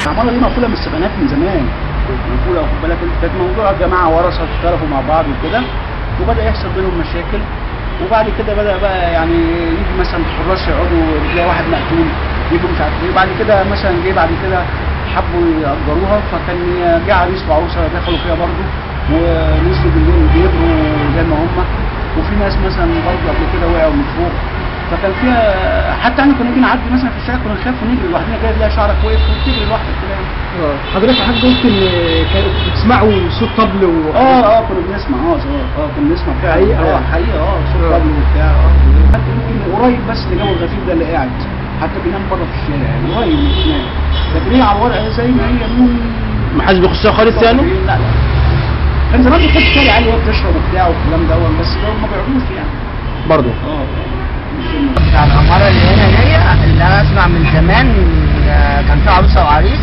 العماره دي مقفوله من السبعينات من زمان، مقفوله واخد بالك انت، كانت موضوع جماعه ورثه اشتركوا مع بعض وكده، وبدا يحصل بينهم مشاكل، وبعد كده بدا بقى يعني يجي مثلا حراس يقعدوا تلاقي واحد مقتول، يجوا مش عارف ايه، وبعد كده مثلا جه بعد كده حبوا يأجروها، فكان جه عريس وعروسه دخلوا فيها برضه ونزلوا بالليل بيجروا زي ما هم، وفي ناس مثلا برضه قبل كده وقعوا من فوق، فكان فيها حتى احنا كنا نيجي نعدي مثلا في الشارع كنا نخاف ونجري لوحدنا كده تلاقي شعرك واقف وبتجري لوحدك كده يعني. حضرتك يا حاج قلت ان كانوا بتسمعوا صوت طبل كنا بنسمع كنا بنسمع فعلا حقيقة حقيقة صوت طبل وبتاع حتى يمكن قريب بس اللي جو الغفير ده اللي قاعد حتى بينام بره في الشارع يعني قريب من الشارع، لكن هي على الورق زي ما هي نون محدش بيخشها خالص يعني؟ لا كان زمان بتخش الشارع عادي وهي بتشرب وبتاع والكلام ده، بس ده ما بيعرفوش يعني برضه بتاع العمارة اللي هنا دي اللي انا اسمع من زمان، كان في عروسة وعريس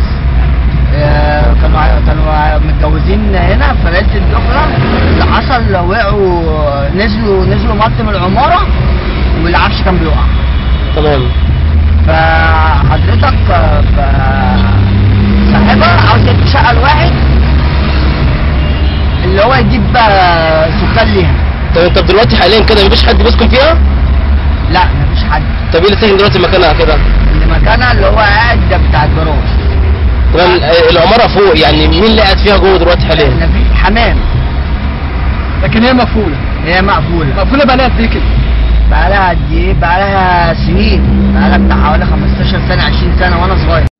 كانوا متجوزين هنا في ليلة الدخلة، اللي حصل وقعوا نزلوا مط من العمارة والعفش كان بيقع. تمام. فحضرتك صاحبها عاوز يدي شقة لواحد اللي هو يجيب سكان ليها. طب انت دلوقتي حاليا كده مفيش حد بيسكن فيها؟ لا مفيش حد. طب ايه اللي ساكن دلوقتي مكانها كده؟ اللي مكانها اللي هو قاعد بتاع الجراج. تمام. العمارة فوق يعني مين اللي قاعد فيها جوه دلوقتي حاليا؟ في حمام. لكن هي مقفولة. هي مقفولة. مقفولة بقى لها قد ايه كده؟ بقى لها قد ايه؟ بقى لها سنين، بقى لها بتاع حوالي 15 سنة 20 سنة وانا صغير.